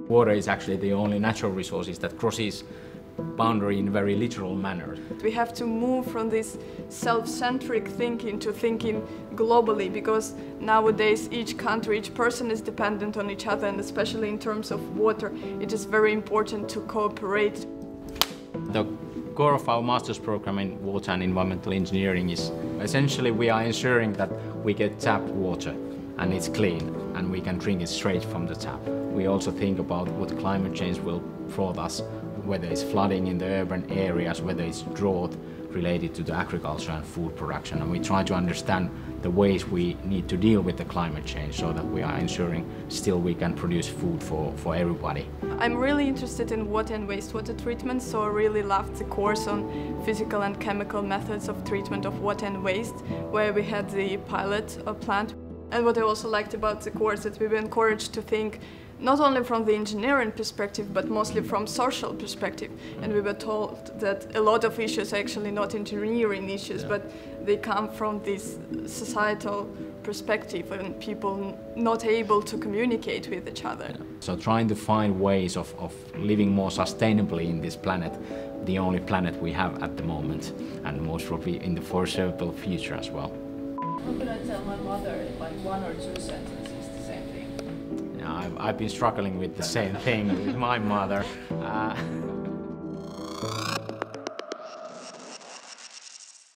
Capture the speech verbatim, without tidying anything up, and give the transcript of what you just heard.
Water is actually the only natural resource that crosses boundary in a very literal manner. We have to move from this self-centric thinking to thinking globally, because nowadays each country, each person is dependent on each other, and especially in terms of water, it is very important to cooperate. The core of our master's program in water and environmental engineering is essentially we are ensuring that we get tap water and it's clean and we can drink it straight from the tap. We also think about what climate change will throw us, whether it's flooding in the urban areas, whether it's drought related to the agriculture and food production, and we try to understand the ways we need to deal with the climate change so that we are ensuring still we can produce food for, for everybody. I'm really interested in water and wastewater treatment, so I really loved the course on physical and chemical methods of treatment of water and waste, where we had the pilot plant. And what I also liked about the course is that we were encouraged to think not only from the engineering perspective, but mostly from social perspective. And we were told that a lot of issues are actually not engineering issues, yeah. but they come from this societal perspective and people not able to communicate with each other. Yeah. So trying to find ways of, of living more sustainably in this planet, the only planet we have at the moment, and most probably in the foreseeable future as well. How can I tell my mother like one or two sentences the same thing? I've, I've been struggling with the same thing with my mother. Uh,